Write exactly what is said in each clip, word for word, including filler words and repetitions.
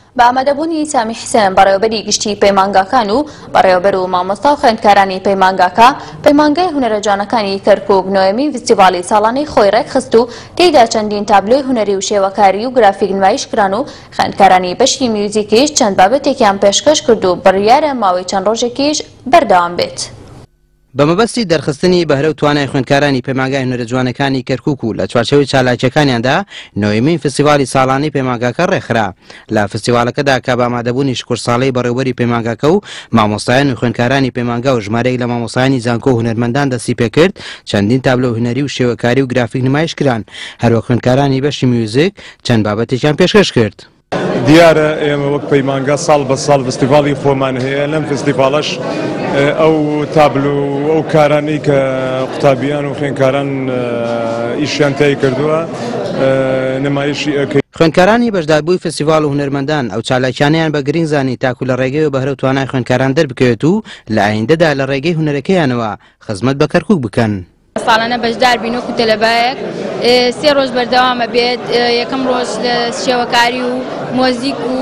بە ئامادەبوونی سامی حسێن بەڕێوەبەری گشتی پەیمانگاکان و بەڕێوەبەر و مامۆستا و خوێندکارانی پەیمانگاکە پەیمانگای هونەرە جوانەکانی کەرکوک نۆیەمین فستیڤاڵی ساڵانەی خۆی ڕێکخست و تێیدا چەندین تابلۆی هونەری و شێوەکاری و گرافیک نمایشکران و خوێندکارانی بەشی میوزیکیش چەند بابەتێکیان پێشکەش کرد و بڕیارە ماوەی چەند ڕۆژێکیش بەردەوام بێت. بەمەبەستی دەرخستنی بەهرە و توانای خوێندکارانی پەیمانگای هونەرە جوانەکانی کەرکوک و لە چوارچێوەی چالاکیەکانیاندا نۆیەمین فستیڤاڵی ساڵانەی پەیمانگاکە ڕێکخرا. لە فستیڤاڵەکەدا کە بە ئامادەبوونی شکورساڵەی بەڕێوەبەری پەیمانگاکە و مامۆستایان و خوێندکارانی پەیمانگا و ژمارەیەک لە مامۆستایانی زانکۆ و هونەرمەندان دەستی پێکرد چەندین تابلۆ هونەری و شێوەکاری و گرافیک نمایشکران هەروەک خوێندکارانی بەشی میوزیک چەند بابەتێکیان پێشکەش کرد. دیارە ئێمە وەک پەیمانگا ساڵ بە ساڵ فستیڤاڵی خۆمان هەیە لەم فستیڤاڵەش ئەو تابلو ئەو کارانی کە قوتابیان و خوێندکاران ئیشیان تای کردووە نمایشی ئەکەین. خوێندکارانی بەشداربووی فستیڤاڵ و هونەرمەندان ئەو چالاکیانیان بە گرنگ زانی تاکو لە ڕێگەی و بەهرە و توانای خوێندکاران دەربکەوێت و لە ئایندەدا لە ڕێگەی هونەرەکەیانەوە خزمەت بە کەرکوک بکەن. ساڵانە بەشدار بین وەکو تەلەبایەک سێ ڕۆژ بەردەوامە بێت. یەکەم ڕۆژ لە شێوەکاری و مۆزیک و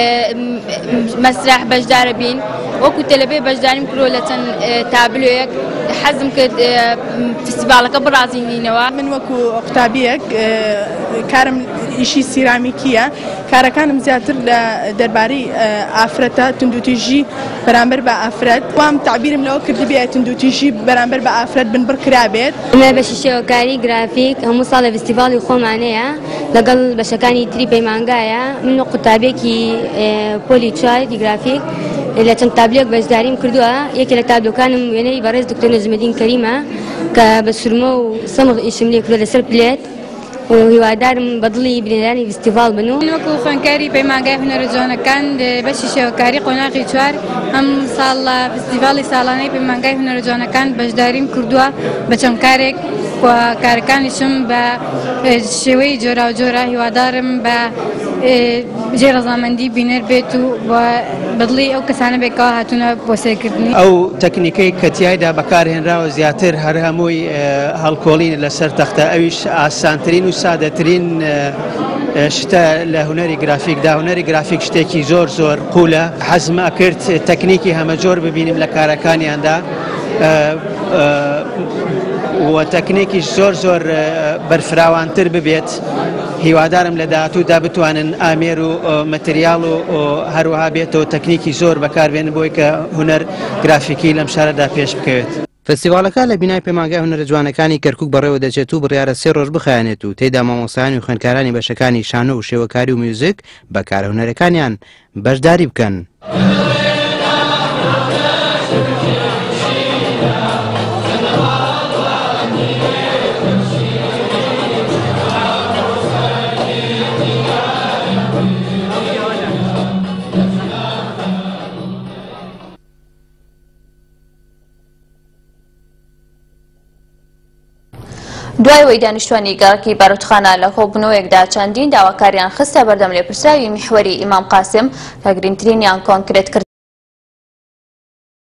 مەسرح بەشدارە بین. وەکو تەلەبێ بەشداریم کردووە لە چەند تابلۆیەک حەزم کرد فستیڤاڵەکە بڕازێنینەوە. من وەکو قوتابیەک کارم ئیشی سیرامیکیە، کارەکانم زیاتر لە دەربارەی ئافرەتە تندوتیژی بەرامبەر بە ئافرەت. وام تعبیرم لەوە کردبێ تندوتیژی بەرامبەر بە ئافرەت بنبڕ کرابێت. ئەمە بەشی شێوەکاری گرافیک هەموو ساڵ لە فستیڤاڵی خۆمانەیە لەگەڵ بەشەکانی تری پەیمانگایە. من قوتابێکی پۆلی چواری گرافیک لە چەند تابلۆیەک بەشداریم کردووە. یەکێ لە تابلۆکانم وێنەی بەڕێز دکتۆر نەجمەدین کەریمە کە بە سورمە و سەمغ ئیشم لێ کردووە لەسەر پلێت و هیوادارم بەدڵی بینەرانی فستیڤاڵ بن. من وەکو خوێندکاری پەیمانگای هونەرە جوانەکان بەشی شێوەکاری قۆناغی چوار هەم ساڵ لە فستیڤاڵی ساڵانەی پەیمانگای هونەرە جوانەکان بەشداریم کردووە بە چەند کارێک کارەکانیشم بە شێوەی جۆرا و جۆرا هیوادارم بە جێڕەزامەندی بینەر بێت و بەدڵی ئەو کەسانە بێکەوە هاتوونە بۆ سێرکردنی. ئەو تەکنیکەی کە تیایدا بەکارهێنراوە زیاتر هەر هەمووی هەڵکۆڵین لەسەر تەختە ئەویش ئاسانترین و سادەترین شتە لە هونەری گرافیکدا. هونەری گرافیک شتێکی زۆر زۆر قوولە. حەزم ئەکرد تەکنیکی هەمە جۆر ببینیم لە کارەکانیاندا و تەکنیکیش زۆر زۆر بەرفراوانتر ببێت. هیوادارم لە داهاتوودا بتوانن ئامێر و مەتریاڵ و هەروەها بێتەوە تەکنیکی زۆر بەکاربێن بۆی کە هونەر گرافیکی لەم شارەدا پێش بکەوێت. فستیڤاڵەکە لە بینای پەیمانگای هونەرە جوانەکانی کەرکوک بەڕێوە دەچێت و بڕیارە سێ ڕۆژ بخایەنێت و تێیدا مامۆستایانی و خوێندکارانی بەشەکانی شانۆ و شێوەکاری و میوزیک بەکارە هونەرەکانیان بەشداری بکەن. دوای وەی دانیشتوانی گەڕەکی بارودۆخانە لە کۆبوونەوەیەکدا چەندین داواکاریان خستە بەردەم لێپرسراوی میحوەری ئیمام قاسم کە گرنگترینیان کۆنکرێت کرد